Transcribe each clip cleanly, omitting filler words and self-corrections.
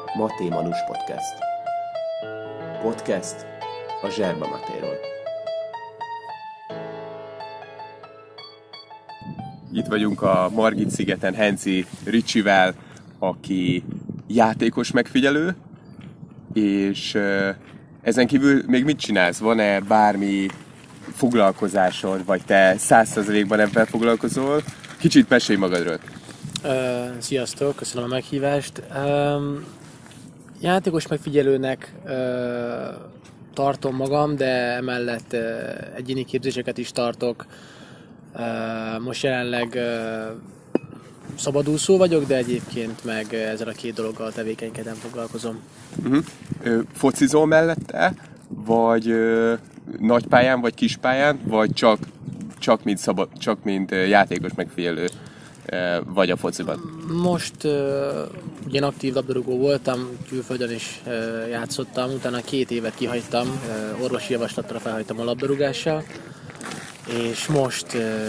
Maté Manus Podcast. Podcast a Zserba Matéról. Itt vagyunk a Margit-szigeten Henci Ricsivel, aki játékos megfigyelő, és ezen kívül még mit csinálsz? Van-e bármi foglalkozásod, vagy te 100%-ban ebben foglalkozol? Kicsit mesélj magadról. Sziasztok, köszönöm a meghívást. Játékos megfigyelőnek tartom magam, de emellett egyéni képzéseket is tartok. Most jelenleg szabadúszó vagyok, de egyébként meg ezzel a két dologgal tevékenykedem, foglalkozom. Focizol mellette, vagy nagypályán, vagy kispályán, vagy csak mint játékos megfigyelő vagy a fociban? Most ugyan aktív labdarúgó voltam, külföldön is játszottam, utána 2 évet kihagytam, orvosi javaslatra felhagytam a labdarúgással, és most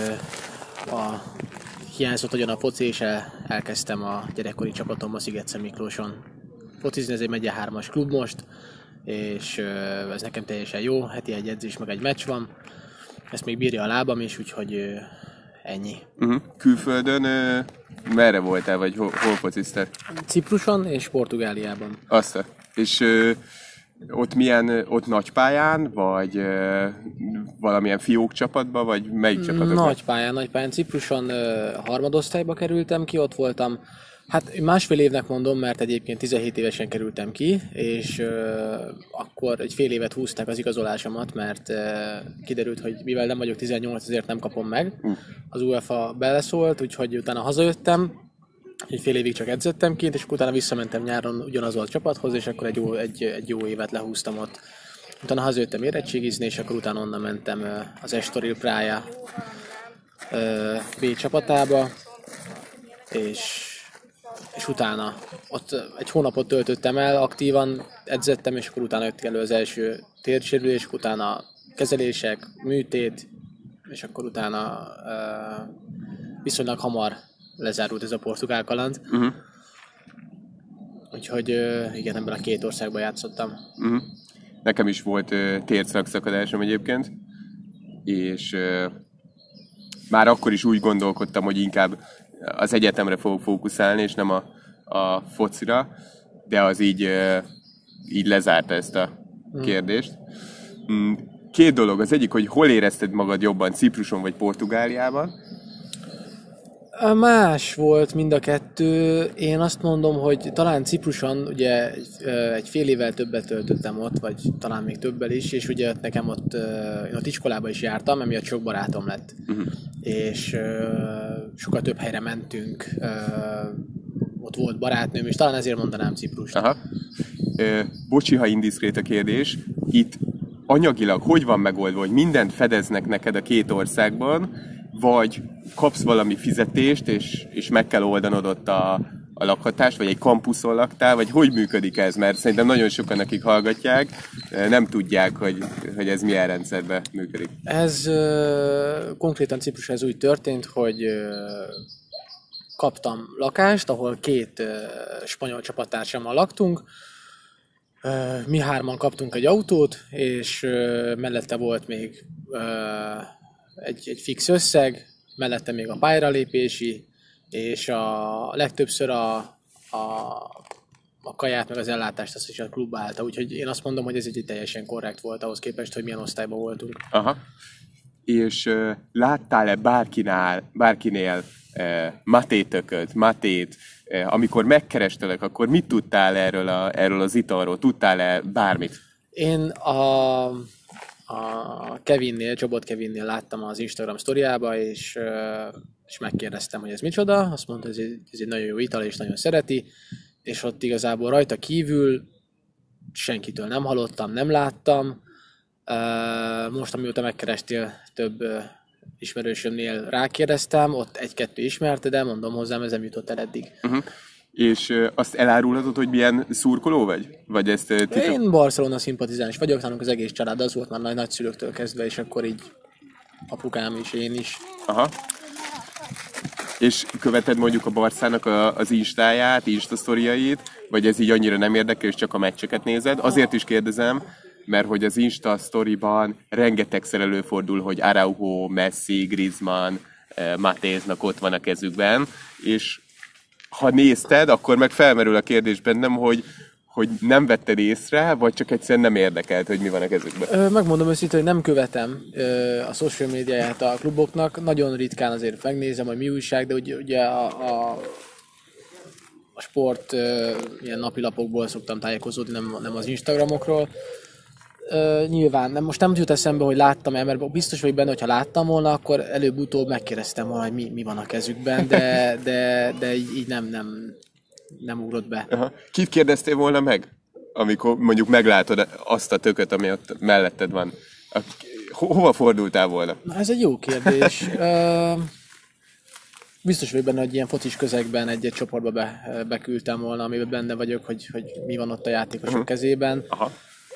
hiányzott nagyon a foci, és elkezdtem a gyerekkori csapatomba Szigetszent Miklóson focizni. Ez egy megye 3-as klub most, és ez nekem teljesen jó, heti egy edzés, meg egy meccs van. Ezt még bírja a lábam is, úgyhogy ennyi. Külföldön merre voltál, vagy hol fociztál? Cipruson és Portugáliában. És ott nagypályán, vagy valamilyen fiók csapatban, vagy melyik csapatban? Nagypályán. Cipruson harmadosztályba kerültem ki, ott voltam. Hát másfél évnek mondom, mert egyébként 17 évesen kerültem ki, és akkor egy fél évet húzták az igazolásomat, mert kiderült, hogy mivel nem vagyok 18, ezért nem kapom meg. Az UEFA beleszólt, úgyhogy utána hazajöttem, egy fél évig csak edzettem kint, és utána visszamentem nyáron ugyanaz a csapathoz, és akkor egy jó évet lehúztam ott. Utána hazajöttem érettségizni, és akkor utána onnan mentem az Estoril Praia B csapatába, és utána ott egy hónapot töltöttem el, aktívan edzettem, és akkor utána jött elő az első térsérülés, utána kezelések, műtét, és akkor utána viszonylag hamar lezárult ez a portugál kaland. Úgyhogy igen, ebben a 2 országban játszottam. Nekem is volt térszakadásom egyébként, és már akkor is úgy gondolkodtam, hogy inkább az egyetemre fogok fókuszálni, és nem a focira, de az így lezárta ezt a kérdést. 2 dolog. Az egyik, hogy hol érezted magad jobban, Cipruson vagy Portugáliában? Más volt mind a 2. Én azt mondom, hogy talán Cipruson ugye egy fél évvel többet töltöttem ott, vagy talán még többel is, és ugye nekem én ott iskolába is jártam, emiatt sok barátom lett. És sokkal több helyre mentünk, ott volt barátnőm, és talán ezért mondanám Ciprust. Aha. Bocsi, ha indiszkrét a kérdés, itt anyagilag hogy van megoldva, hogy mindent fedeznek neked a 2 országban, vagy kapsz valami fizetést, és meg kell oldanod ott a lakhatást, vagy egy kampuszon laktál, vagy hogy működik ez? Mert szerintem nagyon sokan, akik hallgatják, nem tudják, hogy ez milyen rendszerben működik. Ez konkrétan Cipruson ez úgy történt, hogy kaptam lakást, ahol 2 spanyol csapattársammal laktunk. Mi 3-an kaptunk egy autót, és mellette volt még egy fix összeg, mellette még a pályára lépési, és a legtöbbször a kaját meg az ellátást azt is a klub állta. Úgyhogy én azt mondom, hogy ez egy teljesen korrekt volt ahhoz képest, hogy milyen osztályban voltunk. Aha. És láttál-e bárkinél Matét, amikor megkerestelek, akkor mit tudtál erről az italról? Tudtál-e bármit? Én a Kevinnél, Csobot Kevinnél láttam az Instagram sztoriába, és megkérdeztem, hogy ez micsoda. Azt mondta, hogy ez egy nagyon jó ital, és nagyon szereti, és ott igazából rajta kívül senkitől nem hallottam, nem láttam. Most, amióta megkerestél, több ismerősömnél rákérdeztem, ott 1-2 ismerte, de mondom hozzám, ez nem jutott el eddig. És azt elárulhatod, hogy milyen szurkoló vagy? Vagy ezt Én Barcelona szimpatizáns vagyok, nálunk az egész család az volt már nagyszülőktől kezdve, és akkor így apukám is, én is. Aha. És követed mondjuk a Barszának az Instáját, Insta-sztoriait, vagy ez így annyira nem érdekel, és csak a meccseket nézed? Azért is kérdezem, mert hogy az Insta-sztoriban rengetegszer előfordul, hogy Araujo, Messi, Griezmann, Matéznak ott van a kezükben, és ha nézted, akkor meg felmerül a kérdés bennem, hogy nem vetted észre, vagy csak egyszerűen nem érdekelt, hogy mi van a kezükben? Megmondom őszintén, hogy nem követem a social médiáját a kluboknak. Nagyon ritkán azért megnézem, hogy mi újság, de ugye a sport ilyen napilapokból szoktam tájékozódni, nem az Instagramokról. Nyilván, most nem jut eszembe, hogy láttam-e, mert biztos vagyok benne, hogy ha láttam volna, akkor előbb-utóbb megkérdeztem volna, hogy mi van a kezükben, de így nem ugrott be. Aha. Kit kérdeztél volna meg, amikor mondjuk meglátod azt a tököt, ami ott melletted van? Hova fordultál volna? Na, ez egy jó kérdés. Biztos vagyok benne, hogy ilyen focis közegben egy csoportba beküldtem volna, amiben benne vagyok, hogy mi van ott a játékosok kezében. Aha.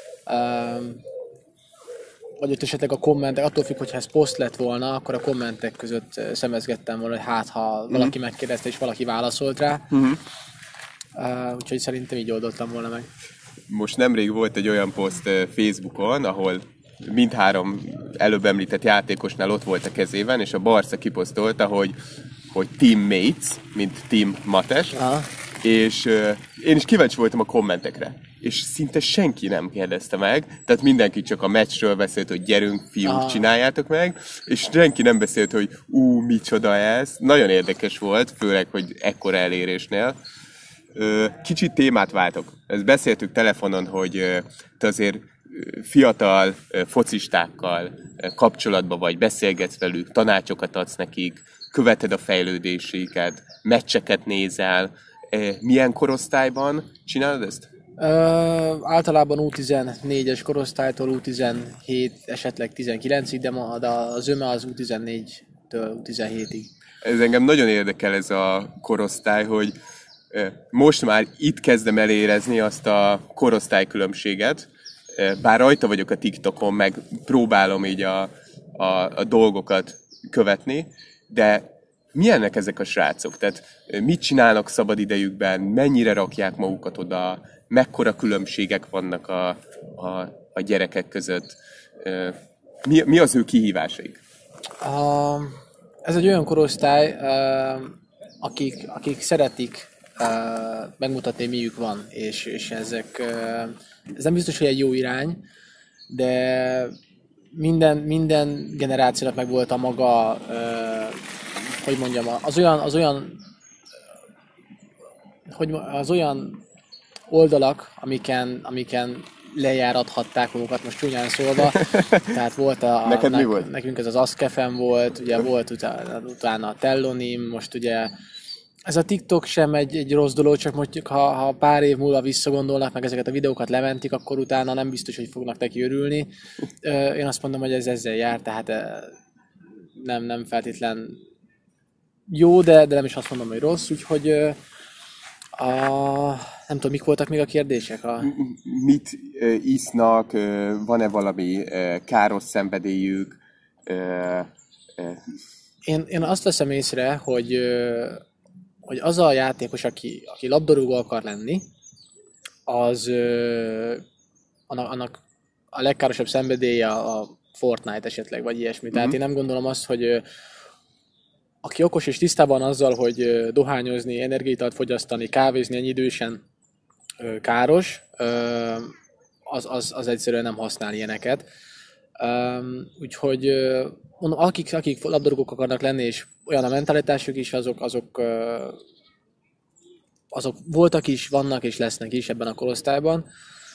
Vagy ott esetleg a kommentek, attól függ, hogyha ez poszt lett volna, akkor a kommentek között szemezgettem volna, hogy ha valaki megkérdezte és valaki válaszolt rá. Úgyhogy szerintem így oldottam volna meg. Most nemrég volt egy olyan poszt Facebookon, ahol mindhárom előbb említett játékosnál ott volt a kezében, és a Barca kiposztolta, hogy teammates, mint Team Mates, és én is kíváncsi voltam a kommentekre, és szinte senki nem kérdezte meg, tehát mindenki csak a meccsről beszélt, hogy gyerünk, fiúk, csináljátok meg, és senki nem beszélt, hogy micsoda ez. Nagyon érdekes volt, főleg, hogy ekkora elérésnél. Kicsit témát váltok. Ezt beszéltük telefonon, hogy te azért fiatal focistákkal kapcsolatban vagy, beszélgetsz velük, tanácsokat adsz nekik, követed a fejlődéseiket, meccseket nézel. Milyen korosztályban csinálod ezt? Általában U14-es korosztálytól U17, esetleg 19-ig, de az öme az U14-től U17-ig. Ez engem nagyon érdekel ez a korosztály, hogy most már itt kezdem elérezni azt a korosztálykülönbséget, bár rajta vagyok a TikTokon, meg próbálom így a dolgokat követni, de milyenek ezek a srácok? Tehát mit csinálnak szabadidejükben, mennyire rakják magukat oda, mekkora különbségek vannak a gyerekek között? Mi az ő kihívásaik? Ez egy olyan korosztály, akik szeretik megmutatni, miük van, és ez nem biztos, hogy egy jó irány, de minden generációnak meg volt a maga, hogy mondjam, az olyan oldalak, amiken lejárathatták magukat, most csúnyán szólva. Tehát volt Neked mi volt? Nekünk ez az Azkefen volt, ugye volt utána a Tellonim, most ugye ez a TikTok sem egy rossz dolog, csak mondjuk ha pár év múlva visszagondolnak, meg ezeket a videókat lementik, akkor utána nem biztos, hogy fognak neki örülni. Én azt mondom, hogy ez ezzel jár, tehát nem feltétlen jó, de nem is azt mondom, hogy rossz, úgyhogy nem tudom, mik voltak még a kérdések? Mit isznak, van-e valami káros szenvedélyük? Én azt veszem észre, hogy az a játékos, aki labdarúgó akar lenni, az annak a legkárosabb szenvedélye a Fortnite esetleg, vagy ilyesmi. Tehát én nem gondolom azt, hogy aki okos és tisztában azzal, hogy dohányozni, energiaitalt fogyasztani, kávézni ennyi idősen káros, az egyszerűen nem használ ilyeneket. Úgyhogy mondom, akik labdarúgók akarnak lenni, és olyan a mentalitásuk is, azok voltak is, vannak és lesznek is ebben a korosztályban.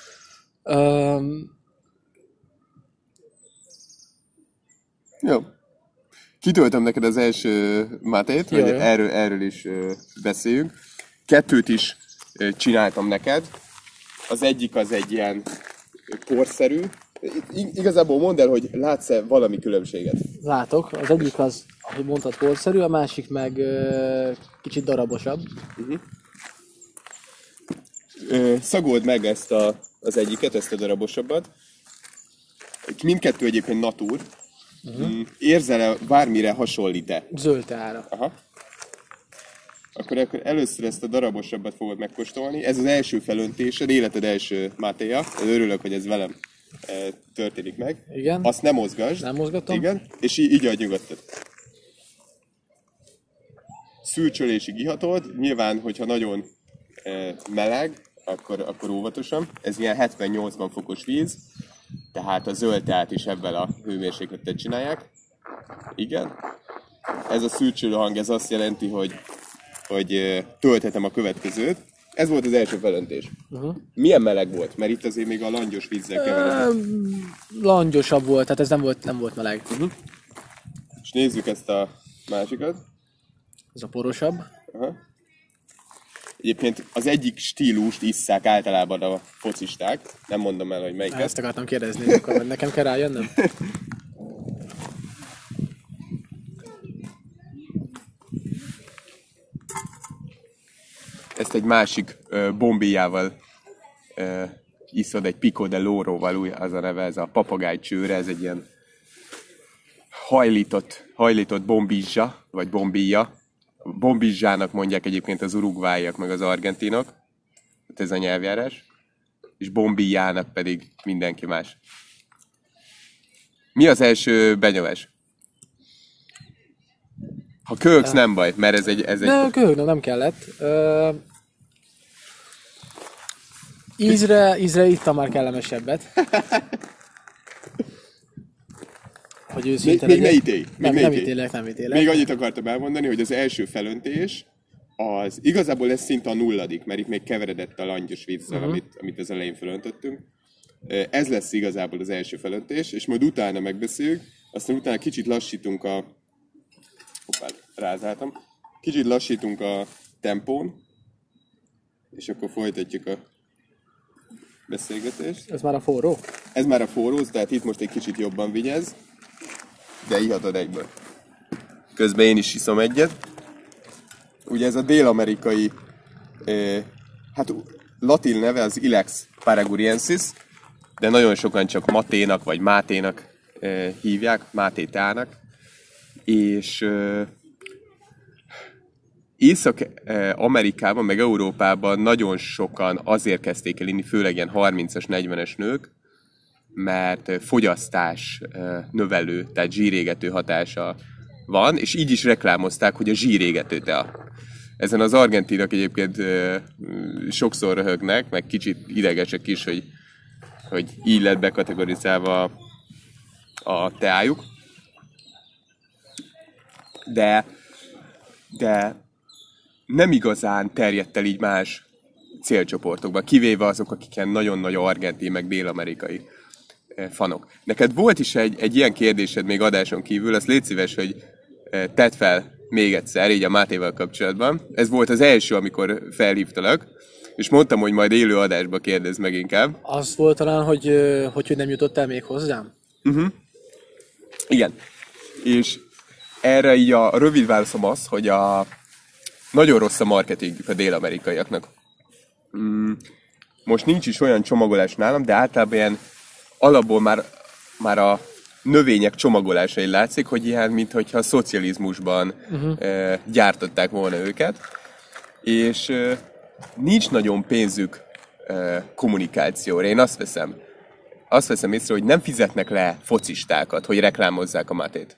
Jó. Kitöltöm neked az első Matét, hogy erről is beszéljünk. 2 is csináltam neked. Az egyik az egy ilyen porszerű. Igazából mondd el, hogy látsz-e valami különbséget? Látok. Az egyik az, ahogy mondtad, porszerű, a másik meg kicsit darabosabb. Szagold meg az egyiket, ezt a darabosabbat. Mindkettő egyébként natur. Érzel-e bármire hasonlít-e? Zöld teára. Aha. akkor először ezt a darabosabbat fogod megkóstolni. Ez az első felöntésed, életed első mátéja. Örülök, hogy ez velem történik meg. Igen. Azt nem mozgasd. Nem mozgatom. Igen, és így adj nyugodtan. Szürcsölésig ihatod. Nyilván, hogyha nagyon meleg, akkor óvatosan. Ez ilyen 70-80 fokos víz, tehát a zöld teát is ebben a hőmérsékletet csinálják. Igen. Ez a szürcsölő hang, ez azt jelenti, hogy tölthetem a következőt. Ez volt az első felöntés. Milyen meleg volt? Mert itt azért még a langyos vízzel keveredett. Langyosabb volt, tehát ez nem volt meleg. És nézzük ezt a másikat. Ez a porosabb. Aha. Egyébként az egyik stílust isszák általában a focisták. Nem mondom el, hogy melyiket. Ezt akartam kérdezni, akkor nekem kell rájönnöm. Ezt egy másik bombijával iszod, egy Pico de Loroval, az a neve, ez a papagájcsőre, ez egy ilyen hajlított bombizsa, vagy bombilla. Bombizsának mondják egyébként az uruguayiak, meg az argentinok. Hát ez a nyelvjárás. És bombillának pedig mindenki más. Mi az első benyomás? Ha köhögsz, nem baj, mert ez egy... De köhögnem nem kellett. Ízre ittam már kellemesebbet. Hogy őszinte még ne ítélj. Nem ítélek. Még annyit akartam elmondani, hogy az első felöntés, az igazából lesz szinte a nulladik, mert itt még keveredett a langyos vízzel, amit az elején felöntöttünk. Ez lesz igazából az első felöntés, és majd utána megbeszéljük, aztán utána kicsit lassítunk kicsit lassítunk a tempón, és akkor folytatjuk a beszélgetést. Ez már a forró? Ez már a forró, tehát itt most egy kicsit jobban vigyázz, de ihatod egyből. Közben én is iszom egyet. Ugye ez a dél-amerikai, hát latin neve az Ilex paraguriensis, de nagyon sokan csak Maténak vagy Máténak hívják, Máté teának. És Észak-Amerikában, meg Európában nagyon sokan azért kezdték el inni, főleg ilyen 30-as, 40-es nők, mert fogyasztás növelő, tehát zsírégető hatása van, és így is reklámozták, hogy a zsírégető tea. Ezen az argentinok egyébként sokszor röhögnek, meg kicsit idegesek is, hogy így lett bekategorizálva a teájuk. De nem igazán terjedt el így más célcsoportokba, kivéve azok, akiken nagyon nagy argentin, meg dél-amerikai fanok. Neked volt is egy ilyen kérdésed még adáson kívül, azt légy szíves, hogy tedd fel még egyszer, így a Mátéval kapcsolatban. Ez volt az első, amikor felhívtalak, és mondtam, hogy majd élő adásba kérdezz meg inkább. Az volt talán, hogy nem jutottál még hozzám? Igen. És erre így a rövid válaszom az, hogy nagyon rossz a marketingük a dél-amerikaiaknak. Most nincs is olyan csomagolás nálam, de általában ilyen alapból már a növények csomagolásai látszik, hogy ilyen, mintha a szocializmusban gyártották volna őket. És nincs nagyon pénzük kommunikációra. Én azt veszem észre, hogy nem fizetnek le focistákat, hogy reklámozzák a Mátét.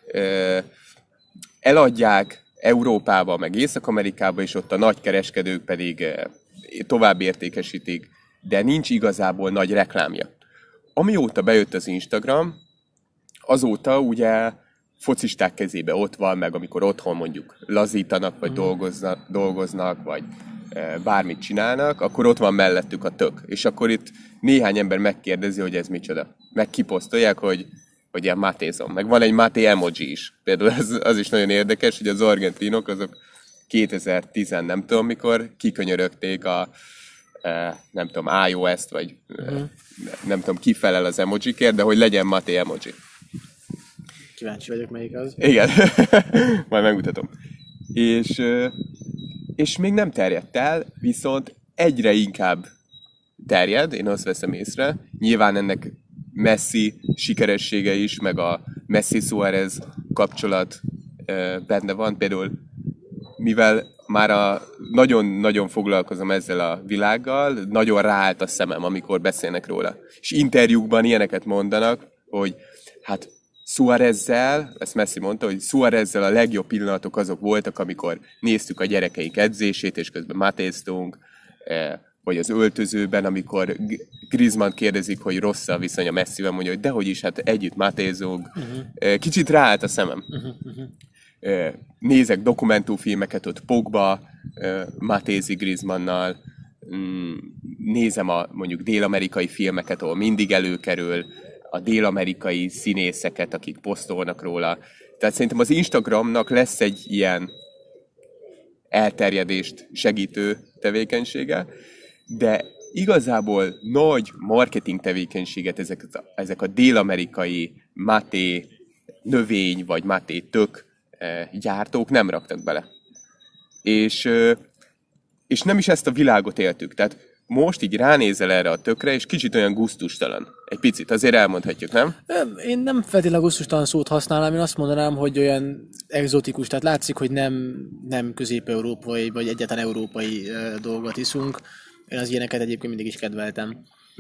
Eladják Európába, meg Észak-Amerikába, és ott a nagy kereskedők pedig tovább értékesítik, de nincs igazából nagy reklámja. Amióta bejött az Instagram, azóta ugye focisták kezébe ott van, meg amikor otthon mondjuk lazítanak, vagy dolgoznak, vagy bármit csinálnak, akkor ott van mellettük a tök. És akkor itt néhány ember megkérdezi, hogy ez micsoda. Meg kiposztolják, hogy ilyen mátézom. Meg van egy máté emoji is. Például az is nagyon érdekes, hogy az argentinok azok 2010 nem tudom mikor kikönyörögték a nem tudom, iOS-t, vagy nem tudom, ki felel az emojikért, de hogy legyen máté emoji. Kíváncsi vagyok, melyik az. Igen, majd megmutatom. És még nem terjedt el, viszont egyre inkább terjed, én azt veszem észre. Nyilván ennek Messi sikeressége is, meg a Messi-Suárez kapcsolat benne van. Például, mivel már nagyon-nagyon foglalkozom ezzel a világgal, nagyon ráállt a szemem, amikor beszélnek róla. És interjúkban ilyeneket mondanak, hogy hát Suárezzel, ezt Messi mondta, hogy Suárezzel a legjobb pillanatok azok voltak, amikor néztük a gyerekeink edzését, és közben matéztunk, vagy az öltözőben, amikor Griezmann kérdezik, hogy rossz a viszony a Messivel, mondja, hogy dehogy is, hát együtt matézunk. Kicsit ráállt a szemem. Nézek dokumentumfilmeket, ott Pogba matézik Griezmannnal, nézem a mondjuk dél-amerikai filmeket, ahol mindig előkerül, a dél-amerikai színészeket, akik posztolnak róla. Tehát szerintem az Instagramnak lesz egy ilyen elterjedést segítő tevékenysége, de igazából nagy marketing tevékenységet ezek a dél-amerikai maté növény vagy maté tök gyártók nem raktak bele. És nem is ezt a világot éltük. Tehát most így ránézel erre a tökre, és kicsit olyan gusztustalan. Egy picit, azért elmondhatjuk, nem? Én nem feltétlenül gusztustalan szót használnám, én azt mondanám, hogy olyan egzotikus, tehát látszik, hogy nem közép-európai, vagy egyáltalán európai dolgot iszunk. Én az ilyeneket egyébként mindig is kedveltem.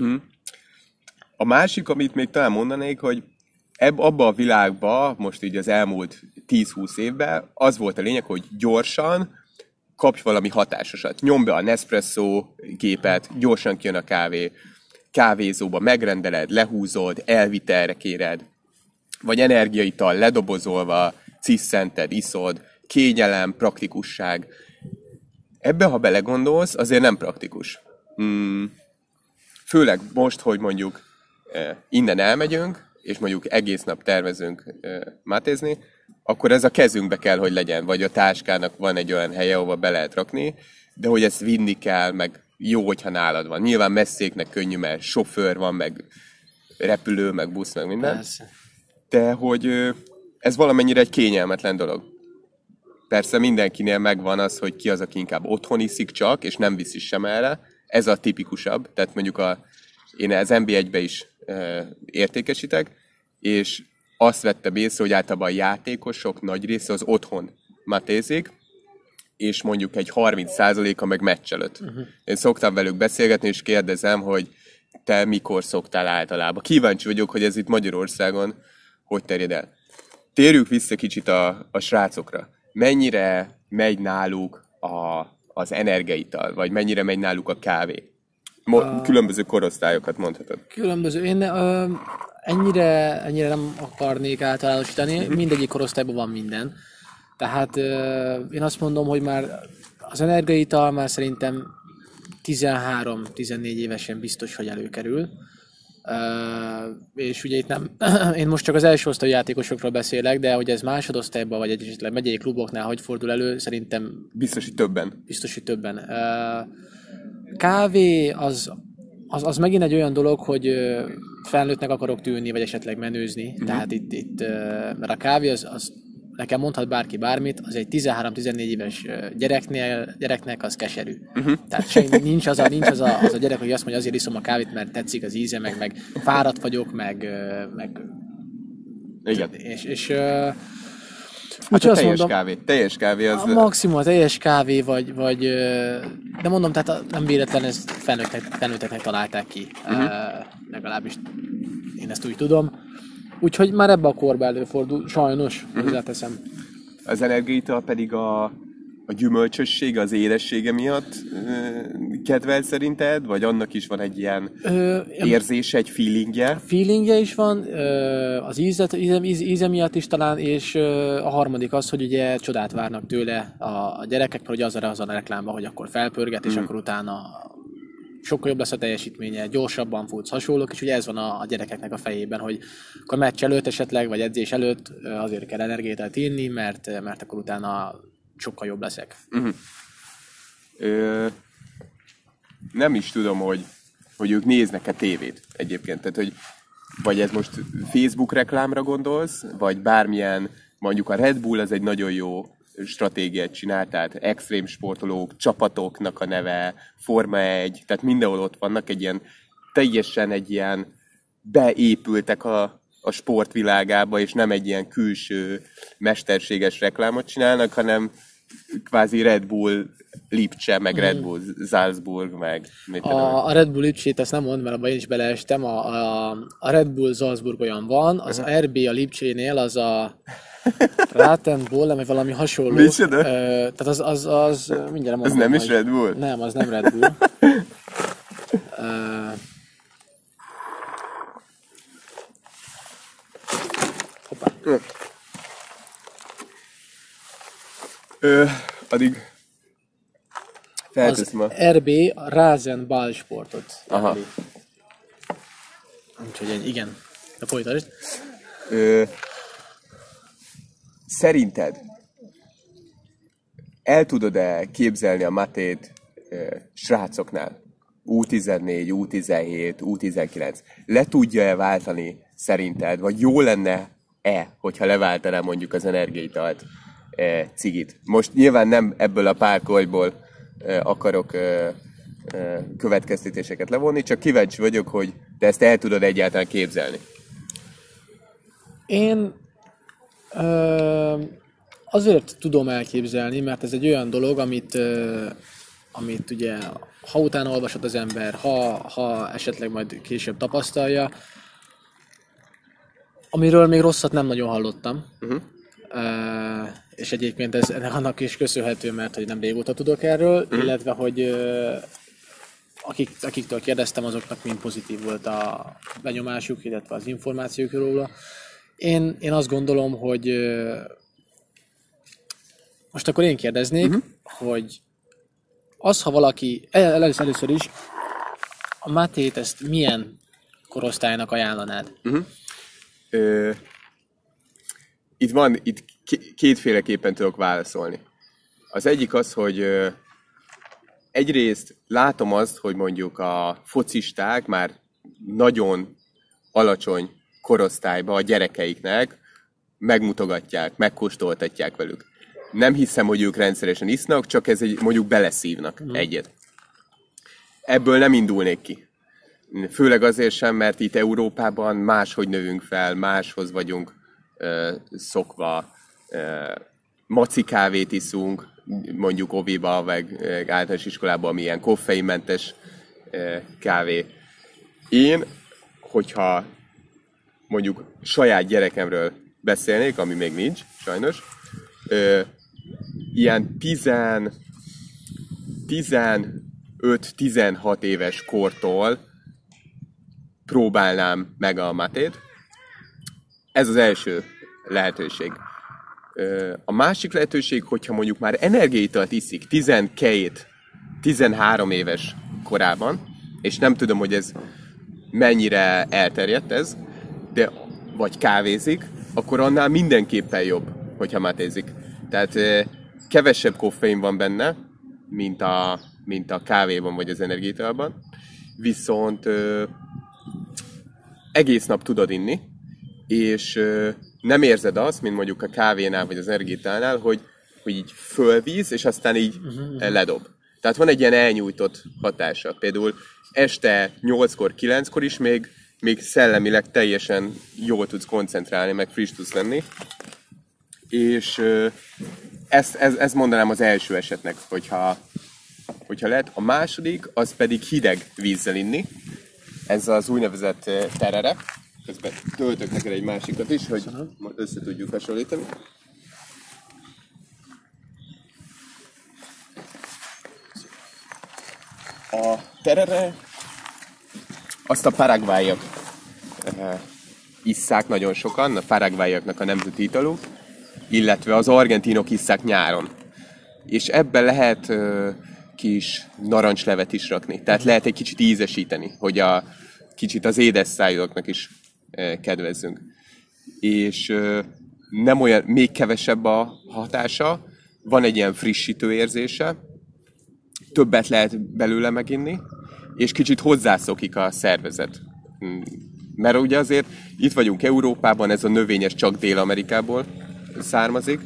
A másik, amit még talán mondanék, hogy abba a világba, most így az elmúlt 10-20 évben, az volt a lényeg, hogy gyorsan kapj valami hatásosat. Nyomd be a Nespresso gépet, gyorsan kijön a kávé, kávézóba megrendeled, lehúzod, elvitelre kéred, vagy energiaital ledobozolva, ciszcented, iszod, kényelem, praktikusság. Ebbe, ha belegondolsz, azért nem praktikus. Főleg most, hogy mondjuk innen elmegyünk, és mondjuk egész nap tervezünk mátézni, akkor ez a kezünkbe kell, hogy legyen, vagy a táskának van egy olyan helye, ahova be lehet rakni, de hogy ezt vinni kell, meg jó, hogyha nálad van. Nyilván messzéknek könnyű, mert sofőr van, meg repülő, meg busz, meg minden. Persze. De hogy ez valamennyire egy kényelmetlen dolog. Persze mindenkinél megvan az, hogy ki az, aki inkább otthon iszik csak, és nem viszi sem erre. Ez a tipikusabb. Tehát mondjuk én az NB1-be is értékesítek, és azt vettem észre, hogy általában a játékosok nagy része az otthon matézik, és mondjuk egy 30%-a meg meccs előtt. Én szoktam velük beszélgetni, és kérdezem, hogy te mikor szoktál általában. Kíváncsi vagyok, hogy ez itt Magyarországon hogy terjed el. Térjük vissza kicsit a srácokra. Mennyire megy náluk az energiaital, vagy mennyire megy náluk a kávé? Különböző korosztályokat mondhatod. Különböző. Én ennyire nem akarnék általánosítani. Mindegyik korosztályban van minden. Tehát én azt mondom, hogy már az energiaital már szerintem 13-14 évesen biztos, hogy előkerül. És ugye itt nem, én most csak az első osztályú játékosokról beszélek, de hogy ez másodosztályban, vagy esetleg megyei kluboknál hogy fordul elő, szerintem biztos, hogy többen. Biztos, hogy többen. Kávé az megint egy olyan dolog, hogy felnőttnek akarok tűnni, vagy esetleg menőzni. Tehát itt mert a kávé az nekem mondhat bárki bármit, az egy 13-14 éves gyereknek az keserű. Tehát nincs az a gyerek, hogy azt mondja, azért iszom a kávét, mert tetszik az íze, meg fáradt vagyok, meg igen. És hát a teljes kávé az... A maximum a teljes kávé, vagy de mondom, tehát nem véletlen, ezt felnőtteknek találták ki. Legalábbis én ezt úgy tudom. Úgyhogy már ebbe a korba előfordul, sajnos, hozzáteszem. Az energiaital pedig a gyümölcsössége, az édessége miatt kedvelt szerinted? Vagy annak is van egy ilyen érzése, egy feelingje? Feelingje is van, az íze miatt is talán, és a harmadik az, hogy ugye csodát várnak tőle a gyerekek, mert ugye az a reklámban, hogy akkor felpörget, és akkor utána sokkal jobb lesz a teljesítménye, gyorsabban futsz, hasonlók, és ugye ez van a gyerekeknek a fejében, hogy akkor meccs előtt esetleg, vagy edzés előtt azért kell energiát inni, mert akkor utána sokkal jobb leszek. Nem is tudom, hogy ők néznek-e tévét egyébként. Tehát, hogy vagy ez most Facebook reklámra gondolsz, vagy bármilyen, mondjuk a Red Bull az egy nagyon jó stratégiát csinál, tehát extrém sportolók, csapatoknak a neve, Forma 1, tehát mindenhol ott vannak teljesen egy ilyen beépültek a sportvilágába, és nem egy ilyen külső mesterséges reklámot csinálnak, hanem kvázi Red Bull Lipcse, meg Red Bull Salzburg, meg a Red Bull Lipcsét ezt nem mond, mert abban én is beleestem. A Red Bull Salzburg olyan van, az RB a Lipcsénél az a Ratenbull, vagy valami hasonló. Micsoda? Tehát az mindjárt mondom. Ez nem is Red Bull? Nem, az nem Red Bull. Hoppá. Addig felteszem Az RB Rasenballsportot. Aha. Úgyhogy igen, de folytasd. Szerinted el tudod-e képzelni a Matét srácoknál? U14, U17, U19. Le tudja-e váltani szerinted? Vagy jó lenne-e, hogyha leváltaná mondjuk az energiaitalt cigit? Most nyilván nem ebből a párkolyból akarok következtetéseket levonni, csak kíváncsi vagyok, hogy te ezt el tudod egyáltalán képzelni. Én azért tudom elképzelni, mert ez egy olyan dolog, amit ugye, ha utána olvasod az ember, ha esetleg majd később tapasztalja, amiről még rosszat nem nagyon hallottam. És egyébként ez annak is köszönhető, mert hogy nem régóta tudok erről, illetve hogy akiktől kérdeztem, azoknak mind pozitív volt a benyomásuk, illetve az információk róla. Én azt gondolom, hogy most akkor én kérdeznék, hogy ha valaki, először is, a Matét ezt milyen korosztálynak ajánlanád? Itt kétféleképpen tudok válaszolni. Az egyik az, hogy egyrészt látom azt, hogy mondjuk a focisták már nagyon alacsony korosztályban a gyerekeiknek megmutogatják, megkóstoltatják velük. Nem hiszem, hogy ők rendszeresen isznak, csak mondjuk beleszívnak egyet. Ebből nem indulnék ki. Főleg azért sem, mert itt Európában máshogy növünk fel, máshoz vagyunk szokva. Maci kávét iszunk, mondjuk oviba, vagy általános iskolában, ami ilyen koffeinmentes kávé. Én, hogyha mondjuk saját gyerekemről beszélnék, ami még nincs, sajnos, ilyen 15-16 éves kortól próbálnám meg a matét. Ez az első lehetőség. A másik lehetőség, hogyha mondjuk már energiaitalt iszik 12-13 éves korában, és nem tudom, hogy ez mennyire elterjedt ez, de vagy kávézik, akkor annál mindenképpen jobb, hogyha matézik. Tehát kevesebb koffein van benne, mint a kávéban vagy az energiaitalban, viszont egész nap tudod inni, és nem érzed azt, mint mondjuk a kávénál vagy az energiaitalnál, hogy így fölvíz, és aztán így ledob. Tehát van egy ilyen elnyújtott hatása. Például este 8-kor, 9-kor is még szellemileg teljesen jól tudsz koncentrálni, meg friss tudsz lenni. És ezt mondanám az első esetnek, hogyha lehet. A második, az pedig hideg vízzel inni. Ez az úgynevezett terere. Közben töltök neked egy másikat is, hogy össze tudjuk hasonlítani. A terere azt a paraguayiak isszák nagyon sokan, a paraguayiaknak a nemzeti italuk, illetve az argentinok isszák nyáron. És ebben lehet kis narancslevet is rakni. Tehát lehet egy kicsit ízesíteni, hogy kicsit az édes szájúaknak is kedvezzünk. És nem olyan, még kevesebb a hatása, van egy ilyen frissítő érzése, többet lehet belőle meginni, és kicsit hozzászokik a szervezet. Mert ugye azért itt vagyunk Európában, ez a növényes csak Dél-Amerikából származik,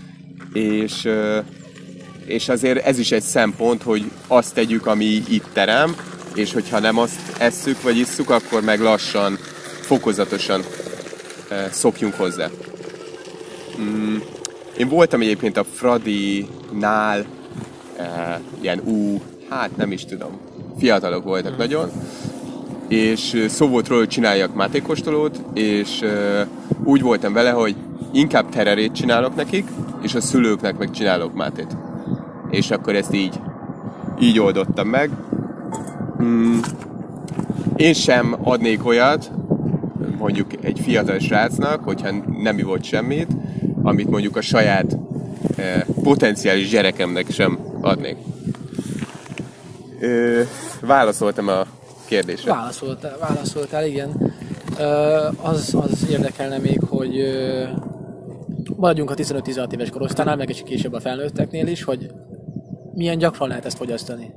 és azért ez is egy szempont, hogy azt tegyük, ami itt terem, és hogyha nem azt esszük vagy isszuk, akkor meg lassan, fokozatosan szokjunk hozzá. Én voltam egyébként a Fradi-nál, ilyen hát nem is tudom, fiatalok voltak nagyon, és szó volt róla, hogy csináljak mátékóstolót, és úgy voltam vele, hogy inkább tererét csinálok nekik, és a szülőknek meg csinálok mátét. És akkor ezt így oldottam meg. Én sem adnék olyat, mondjuk egy fiatal srácnak, hogyha nem ivott semmit, amit mondjuk a saját potenciális gyerekemnek sem adnék. Válaszoltam a kérdésre. Válaszoltál, igen. Az érdekelne még, hogy maradjunk a 15-16 éves korosztálynál, meg egy később a felnőtteknél is, hogy milyen gyakran lehet ezt fogyasztani?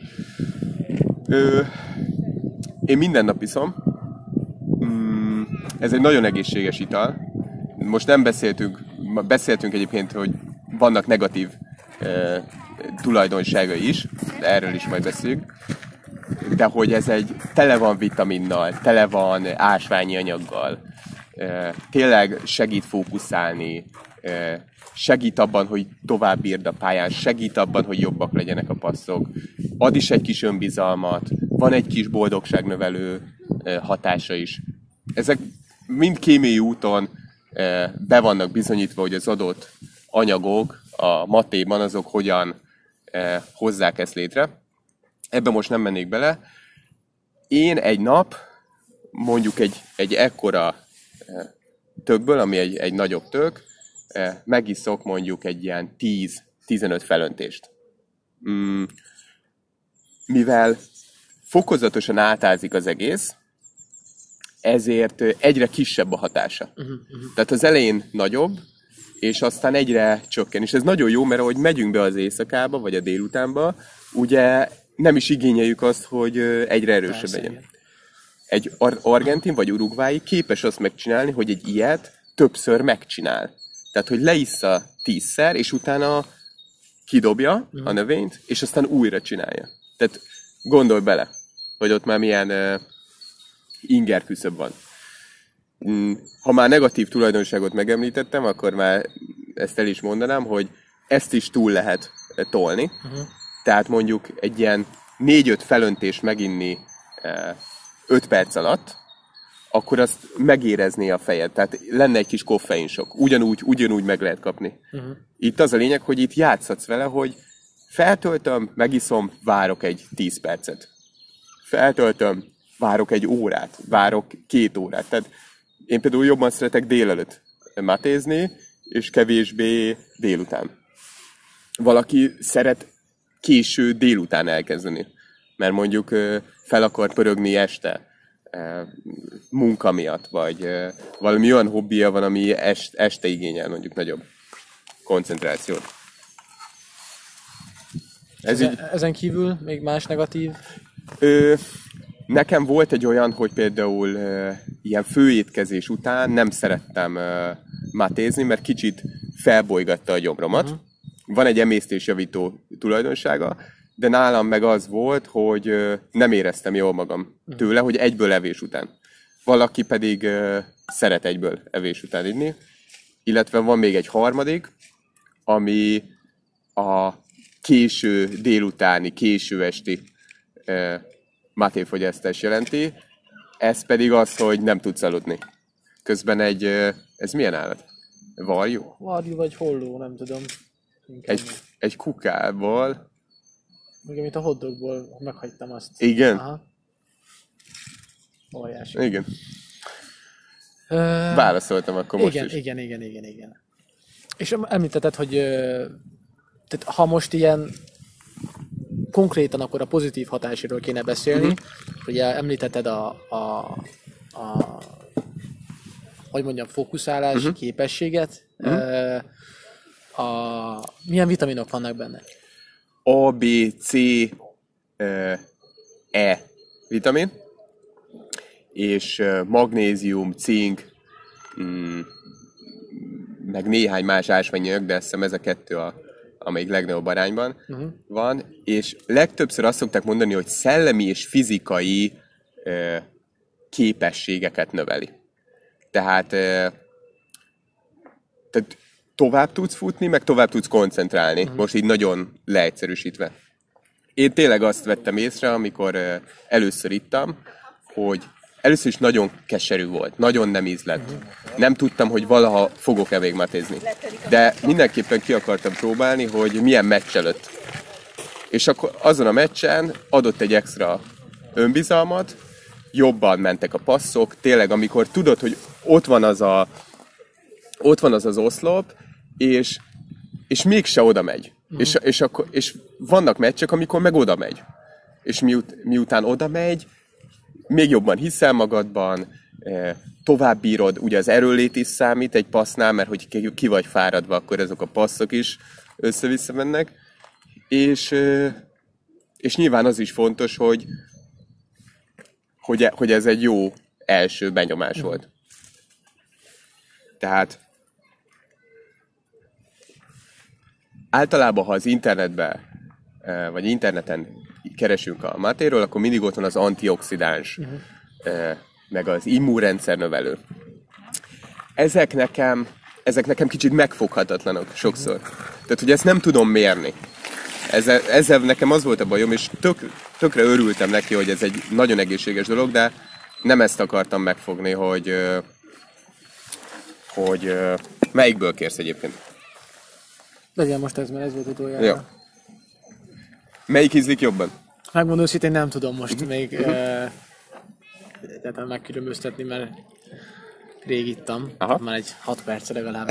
Én minden nap iszom. Ez egy nagyon egészséges ital. Most nem beszéltünk egyébként, hogy vannak negatív tulajdonságai is, de erről is majd beszéljük. De hogy ez tele van vitaminnal, tele van ásványi anyaggal, tényleg segít fókuszálni, segít abban, hogy tovább bírd a pályán, segít abban, hogy jobbak legyenek a passzok, ad is egy kis önbizalmat, van egy kis boldogságnövelő hatása is. Ezek mind kémiai úton be vannak bizonyítva, hogy az adott anyagok a matéban azok hogyan hozzák ezt létre. Ebben most nem mennék bele. Én egy nap, mondjuk egy ekkora tökből, ami egy nagyobb tök, megiszok mondjuk egy ilyen 10-15 felöntést. Mivel fokozatosan átázik az egész, ezért egyre kisebb a hatása. Tehát az elején nagyobb, és aztán egyre csökken. És ez nagyon jó, mert ahogy megyünk be az éjszakába, vagy a délutánba, ugye nem is igényeljük azt, hogy egyre erősebb legyen. Egy argentin vagy urugvái képes azt megcsinálni, hogy egy ilyet többször megcsinál. Tehát, hogy leissza 10-szer, és utána kidobja a növényt, és aztán újra csinálja. Tehát gondolj bele, hogy ott már milyen inger küszöb van. Ha már negatív tulajdonságot megemlítettem, akkor már ezt el is mondanám, hogy ezt is túl lehet tolni. Tehát mondjuk egy ilyen 4-5 felöntést meginni 5 perc alatt, akkor azt megérezné a fejed. Tehát lenne egy kis koffeinsok. Ugyanúgy meg lehet kapni. Itt az a lényeg, hogy itt játszhatsz vele, hogy feltöltöm, megiszom, várok egy 10 percet. Feltöltöm, várok egy órát, várok 2 órát. Tehát én például jobban szeretek délelőtt matézni, és kevésbé délután. Valaki szeret késő délután elkezdeni, mert mondjuk fel akar pörögni este munka miatt, vagy valami olyan hobbija van, ami este igényel mondjuk nagyobb koncentrációt. Ezen kívül még más negatív? Nekem volt egy olyan, hogy például ilyen főétkezés után nem szerettem matézni, mert kicsit felbolygatta a gyomromat. Van egy emésztésjavító tulajdonsága, de nálam meg az volt, hogy nem éreztem jól magam tőle, hogy egyből evés után. Valaki pedig szeret egyből evés után inni. Illetve van még egy harmadik, ami a késő délutáni, késő esti matéfogyasztás jelenti. Ez pedig az, hogy nem tudsz aludni. Közben ez milyen állat? Varjú? Varjú vagy holló, nem tudom. Egy kukából. Még amit a hotdogból meghagytam azt. Igen? Aha. Óriási. Igen. Válaszoltam akkor most igen, is. Igen. És említetted, hogy tehát, ha most ilyen konkrétan akkor a pozitív hatásáról kéne beszélni, ugye említetted hogy mondjam, fókuszálási képességet. Milyen vitaminok vannak benne? A, B, C, E vitamin, és magnézium, cink, meg néhány más ásványanyag, de azt hiszem ez a kettő, amelyik legnagyobb arányban van, és legtöbbször azt szokták mondani, hogy szellemi és fizikai képességeket növeli. Tehát tovább tudsz futni, meg tovább tudsz koncentrálni. Most így nagyon leegyszerűsítve. Én tényleg azt vettem észre, amikor először ittam, hogy először is nagyon keserű volt, nagyon nem ízlett. Nem tudtam, hogy valaha fogok-e még matézni. De mindenképpen ki akartam próbálni, hogy milyen meccs előtt. És akkor azon a meccsen adott egy extra önbizalmat, jobban mentek a passzok, tényleg amikor tudod, hogy ott van az az oszlop, és mégse oda megy. És vannak meccsek, amikor meg oda megy. És miután oda megy, még jobban hiszel magadban, tovább bírod, ugye az erőlét is számít egy passznál, mert hogy ki vagy fáradva, akkor ezek a passzok is össze-vissza mennek. És nyilván az is fontos, hogy ez egy jó első benyomás volt. Tehát általában, ha az internetben, vagy interneten keresünk a matéról, akkor mindig ott van az antioxidáns, meg az immunrendszer növelő. Ezek nekem kicsit megfoghatatlanok sokszor. Tehát, hogy ezt nem tudom mérni. Ezzel nekem az volt a bajom, és tökre örültem neki, hogy ez egy nagyon egészséges dolog, de nem ezt akartam megfogni, hogy melyikből kérsz egyébként. Legyen most ez, mert ez volt utoljára. Jó. Melyik ízlik jobban? Megmondom őszintén, nem tudom most még tehát megkülönböztetni, mert rég ittam. Már egy 6 perc legalább.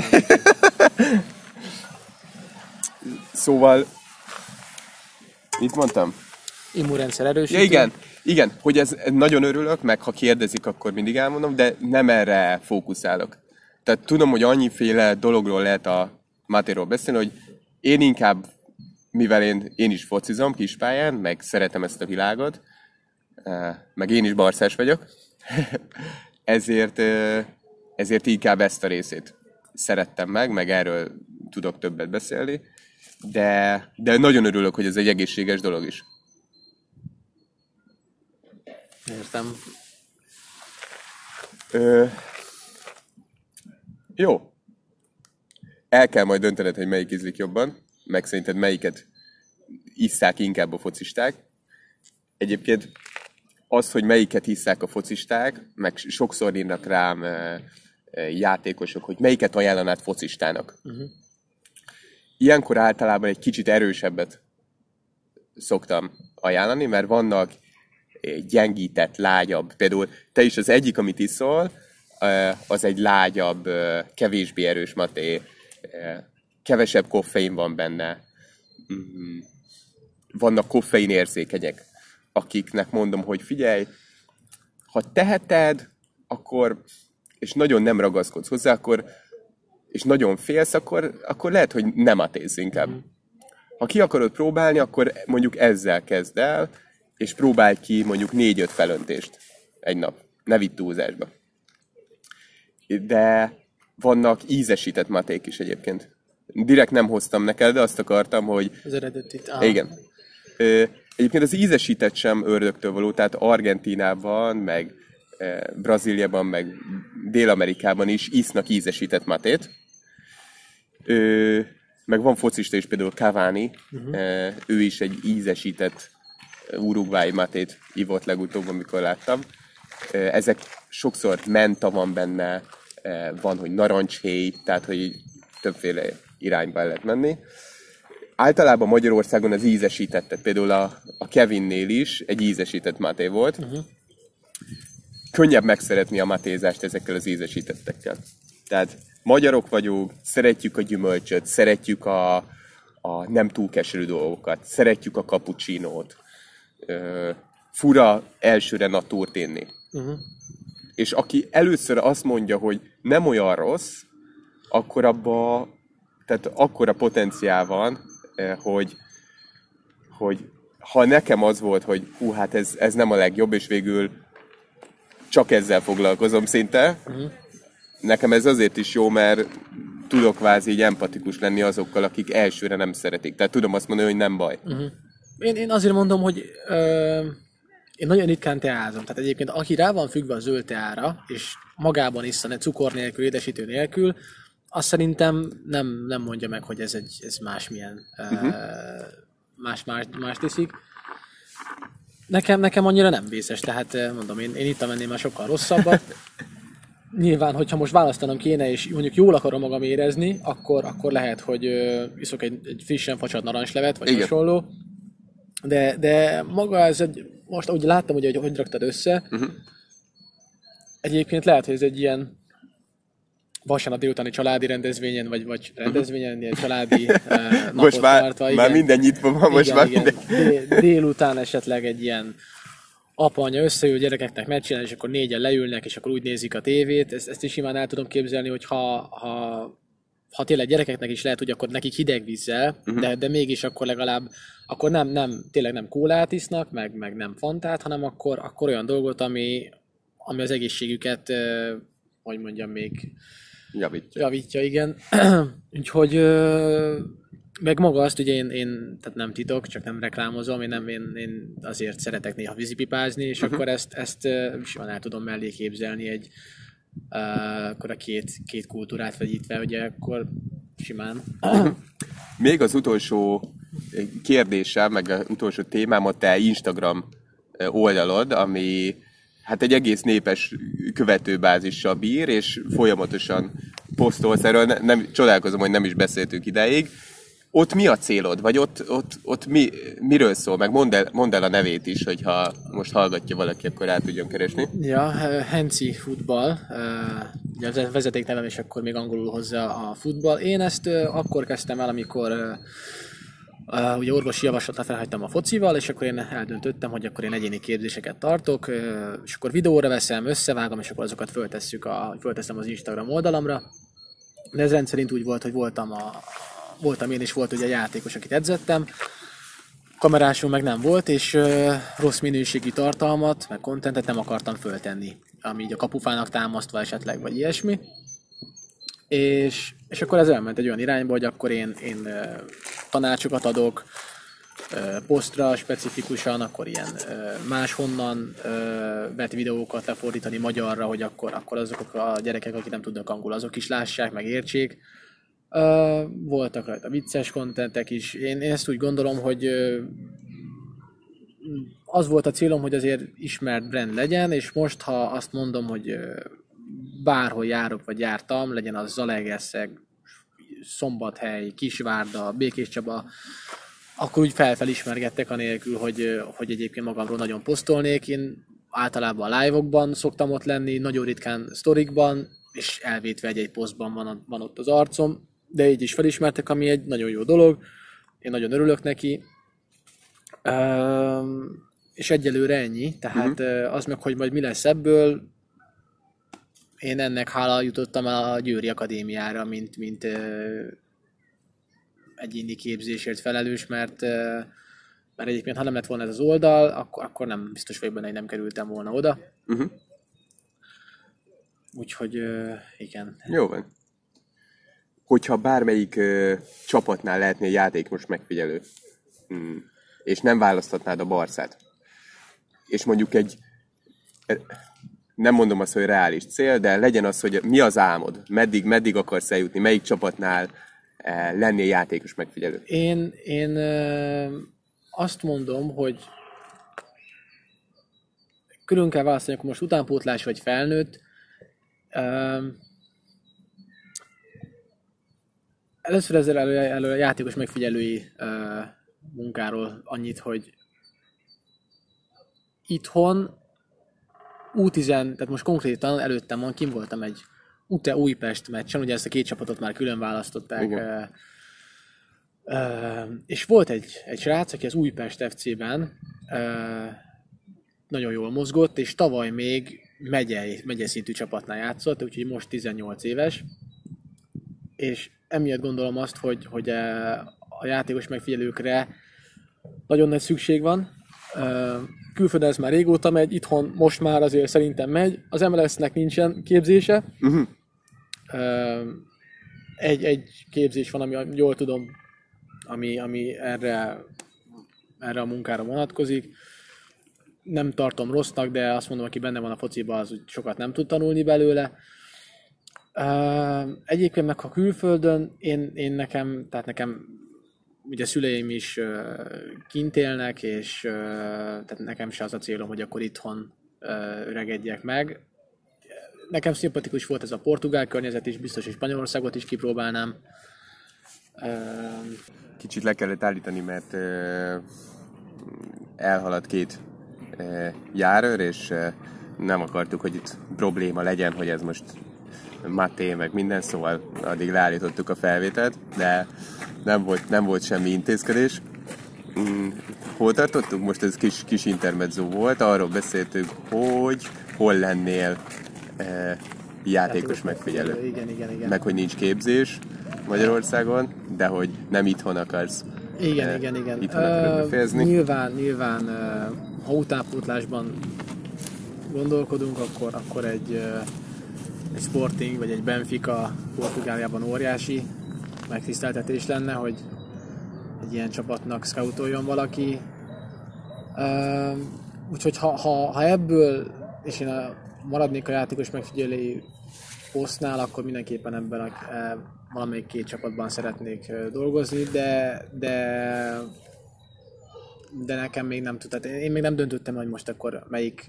Szóval, mit mondtam? Immunrendszer erősítő. Ja, igen, hogy ez nagyon örülök, meg ha kérdezik, akkor mindig elmondom, de nem erre fókuszálok. Tehát tudom, hogy annyiféle dologról lehet a matéról beszélni, hogy én inkább, mivel én is focizom kispályán, meg szeretem ezt a világot, meg én is barszás vagyok, ezért inkább ezt a részét szerettem meg erről tudok többet beszélni, de nagyon örülök, hogy ez egy egészséges dolog is. Értem. Jó. El kell majd döntened, hogy melyik ízlik jobban, meg szerinted melyiket isszák inkább a focisták. Egyébként az, hogy melyiket hisszák a focisták, meg sokszor írnak rám játékosok, hogy melyiket ajánlanád focistának. Ilyenkor általában egy kicsit erősebbet szoktam ajánlani, mert vannak gyengített, lágyabb. Például te is az egyik, amit iszol, az egy lágyabb, kevésbé erős maté, kevesebb koffein van benne. Vannak koffein érzékenyek, akiknek mondom, hogy figyelj, ha teheted, akkor, és nagyon nem ragaszkodsz hozzá, és nagyon félsz, akkor lehet, hogy nem matézz inkább. Ha ki akarod próbálni, akkor mondjuk ezzel kezd el, és próbálj ki mondjuk 4-5 felöntést egy nap. Ne vidd túlzásba. De vannak ízesített maték is egyébként. Direkt nem hoztam neked, de azt akartam, hogy... Az eredetit. Igen. Egyébként az ízesített sem ördögtől való, tehát Argentínában, meg Brazíliában, meg Dél-Amerikában is isznak ízesített matét. Meg van focista is, például Cavani, ő is egy ízesített uruguayi matét ivott legutóbb, amikor láttam. Ezek sokszor menta van benne, van, hogy narancshéj, tehát hogy többféle irányba lehet menni. Általában Magyarországon az ízesítettet, például a Kevinnél is egy ízesített maté volt. Könnyebb megszeretni a matézást ezekkel az ízesítettekkel. Tehát magyarok vagyunk, szeretjük a gyümölcsöt, szeretjük a nem túl keserű dolgokat, szeretjük a cappuccinót. Fura elsőre natúrt inni. És aki először azt mondja, hogy nem olyan rossz, akkor abba, tehát akkora potenciál van, hogy ha nekem az volt, hogy hát ez nem a legjobb, és végül csak ezzel foglalkozom szinte, nekem ez azért is jó, mert tudok kvázi így empatikus lenni azokkal, akik elsőre nem szeretik. Tehát tudom azt mondani, hogy nem baj. Én azért mondom, hogy én nagyon ritkán teázom. Tehát egyébként aki rá van függve a zöld teára, és magában issza, ne cukor nélkül, édesítő nélkül, azt szerintem nem mondja meg, hogy ez másmilyen más tiszik. Nekem annyira nem vészes, tehát mondom, én ittam ennél már sokkal rosszabbat. Nyilván, hogyha most választanom kéne, és mondjuk jól akarom magam érezni, akkor lehet, hogy iszok egy frissen facsart narancslevet, vagy hasonló. De maga ez most úgy láttam, hogy raktad össze. Egyébként lehet, hogy ez egy ilyen vasárnap délutáni családi rendezvényen, vagy rendezvényen, ilyen családi napot most tartva. Már minden nyitva van, most már minden. Délután esetleg egy ilyen apa-anya összejön, gyerekeknek megcsinálni, és akkor négyen leülnek, és akkor úgy nézik a tévét. Ezt is simán el tudom képzelni, hogy ha tényleg gyerekeknek is lehet, hogy akkor nekik hideg vízzel, de mégis akkor legalább akkor tényleg nem kólát isznak, meg nem fantát, hanem akkor olyan dolgot, ami az egészségüket, hogy mondjam, még javítja, igen. Úgyhogy meg maga azt, ugye én tehát nem titok, csak nem reklámozom, én azért szeretek néha vízipipázni, és akkor ezt simán el tudom mellé képzelni akkor a két kultúrát vegyítve, ugye akkor simán. Még az utolsó kérdésem, meg az utolsó témám a te Instagram oldalod, ami hát egy egész népes követőbázissal bír, és folyamatosan posztolsz erről, csodálkozom, hogy nem is beszéltünk idáig. Ott mi a célod? Vagy ott miről szól? Meg mondd el a nevét is, hogyha most hallgatja valaki, akkor rá tudjon keresni. Ja, Henci futball, ugye a vezetéknevem, és akkor még angolul hozzá a futball. Én ezt akkor kezdtem el, amikor ugye orvosi javaslatra felhagytam a focival, és akkor én eldöntöttem, hogy akkor én egyéni képzéseket tartok, és akkor videóra veszem, összevágom, és akkor azokat fölteszem az Instagram oldalamra. De ez rendszerint úgy volt, hogy voltam én, és volt ugye a játékos, akit edzettem. Kamerásom meg nem volt, és rossz minőségű tartalmat, meg contentet nem akartam föltenni, ami így a kapufának támasztva esetleg, vagy ilyesmi. És akkor ez elment egy olyan irányba, hogy akkor én tanácsokat adok posztra specifikusan, akkor ilyen máshonnan vett videókat lefordítani magyarra, hogy akkor azok a gyerekek, akik nem tudnak angol, azok is lássák, meg értsék. Voltak rajta vicces kontentek is. Én ezt úgy gondolom, hogy az volt a célom, hogy azért ismert brand legyen, és most, ha azt mondom, hogy bárhol járok, vagy jártam, legyen az Zalaegerszeg, Szombathely, Kisvárda, Békéscsaba, akkor úgy felismergettek anélkül, hogy egyébként magamról nagyon posztolnék. Én általában a live-okban szoktam ott lenni, nagyon ritkán sztorikban, és elvétve egy posztban van ott az arcom, de így is felismertek, ami egy nagyon jó dolog. Én nagyon örülök neki. És egyelőre ennyi. Tehát az meg, hogy majd mi lesz ebből, én ennek hála jutottam el a Győri Akadémiára, mint egyéni képzésért felelős, mert egyébként ha nem lett volna ez az oldal, akkor nem biztos vagyok benne, hogy nem kerültem volna oda. Úgyhogy igen. Jó van. Hogyha bármelyik csapatnál lehetnél játékos megfigyelő, és nem választhatnád a Barszát, és mondjuk nem mondom azt, hogy reális cél, de legyen az, hogy mi az álmod, meddig akarsz eljutni, melyik csapatnál lennél játékos megfigyelő? Én azt mondom, hogy külön kell választani, akkor most utánpótlás vagy felnőtt. Először ezzel elő a játékos megfigyelői munkáról annyit, hogy itthon tehát most konkrétan előttem van, kim voltam egy UTE Újpest meccsen, ugye ezt a két csapatot már külön választották. És volt egy srác, aki az Újpest FC-ben nagyon jól mozgott, és tavaly még megye szintű csapatnál játszott, úgyhogy most 18 éves. És emiatt gondolom azt, hogy a játékos megfigyelőkre nagyon nagy szükség van. Külföldön ez már régóta megy, itthon most már azért szerintem megy. Az MLS-nek nincsen képzése. Egy képzés van, ami jól tudom, ami erre a munkára vonatkozik. Nem tartom rossznak, de azt mondom, aki benne van a fociban, az úgy sokat nem tud tanulni belőle. Egyébként meg ha külföldön, én nekem ugye szüleim is kint élnek, és tehát nekem se az a célom, hogy akkor itthon öregedjek meg. Nekem szimpatikus volt ez a portugál környezet is, biztos, hogy Spanyolországot is kipróbálnám. Kicsit le kellett állítani, mert elhaladt 2 járőr, és nem akartuk, hogy itt probléma legyen, hogy ez most Maté, meg minden, szóval addig leállítottuk a felvételt, de nem volt semmi intézkedés. Hol tartottunk? Most ez kis intermezzo volt, arról beszéltünk, hogy hol lennél játékos megfigyelő. Igen. Meg hogy nincs képzés Magyarországon, de hogy nem itthon akarsz. Igen. Itthon akarod befejezni. Nyilván ha utánpótlásban gondolkodunk, akkor egy Sporting vagy egy Benfica Portugáliában óriási megtiszteltetés lenne, hogy egy ilyen csapatnak scoutoljon valaki. Úgyhogy ha ebből, és én maradnék a játékos megfigyelői posztnál, akkor mindenképpen ebben valamelyik 2 csapatban szeretnék dolgozni, de nekem még nem tud. Tehát én még nem döntöttem, hogy most akkor melyik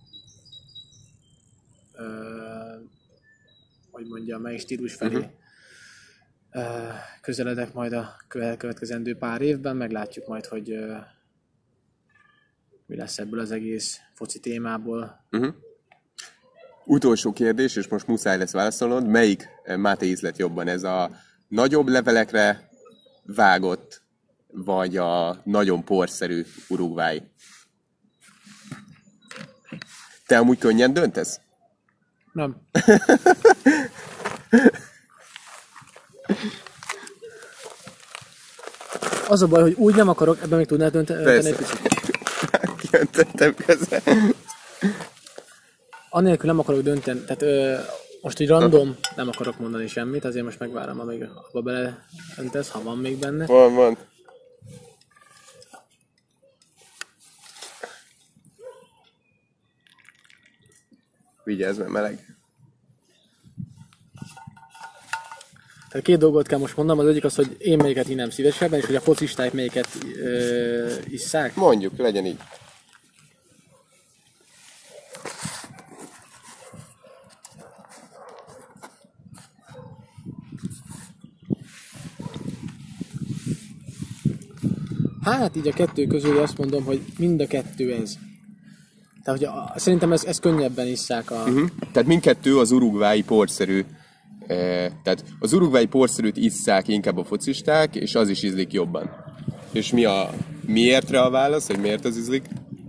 melyik stílus felé közeledek majd a következendő pár évben, meglátjuk majd, hogy mi lesz ebből az egész foci témából. Utolsó kérdés, és most muszáj lesz válaszolnod, melyik Máté ízlet jobban? Ez a nagyobb levelekre vágott, vagy a nagyon porszerű Uruguay? Te amúgy könnyen döntesz? Nem. Az a baj, hogy úgy nem akarok, ebben még tudnál dönteni egy picit. Kijöntöttem közben. Annélkül nem akarok dönteni, tehát most így random nem akarok mondani semmit, azért most megvárom, amíg abba beleöntesz, ha van még benne. Van. Vigyázz, mert meleg. Tehát 2 dolgot kell most mondanom, az egyik az, hogy én melyiket innám szívesebben, és hogy a focisták melyiket isszák. Mondjuk, legyen így. Hát így a 2 közül azt mondom, hogy mind a 2 ez. Tehát hogy szerintem ez könnyebben isszák a... Tehát mindkettő az uruguayi porszerű. Tehát az uruguayi porszerűt isszák inkább a focisták, és az is ízlik jobban. És miértre a válasz, hogy miért az ízlik?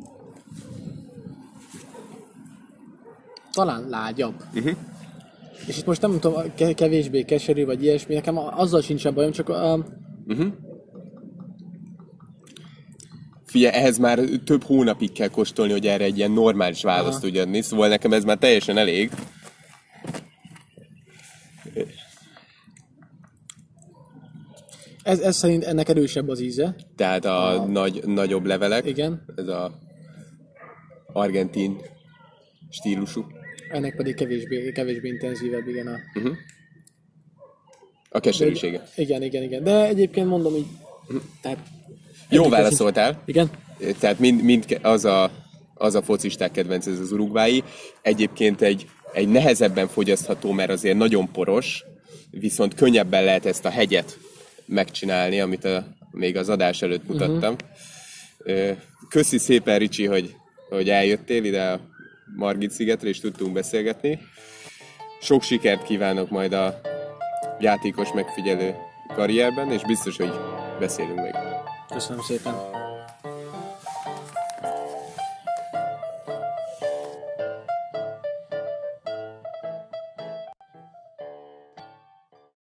Talán lágyabb. És itt most nem tudom, kevésbé keserű, vagy ilyesmi, nekem azzal sincsen bajom, csak Figyelj, ehhez már több hónapig kell kóstolni, hogy erre egy ilyen normális választ tudj adni, szóval nekem ez már teljesen elég. Ez szerint ennek erősebb az íze. Tehát a nagyobb levelek. Igen. Ez a argentin stílusú. Ennek pedig kevésbé intenzívebb, igen. A keserűsége. Igen. De egyébként mondom így, tehát... Jó válaszoltál. Igen. Tehát az a focisták kedvenc, ez az uruguayi. Egyébként egy nehezebben fogyasztható, mert azért nagyon poros, viszont könnyebben lehet ezt a hegyet megcsinálni, amit még az adás előtt mutattam. Köszi szépen, Ricsi, hogy eljöttél ide a Margit-szigetre, és tudtunk beszélgetni. Sok sikert kívánok majd a játékos megfigyelő karrierben, és biztos, hogy beszélünk még. Köszönöm szépen.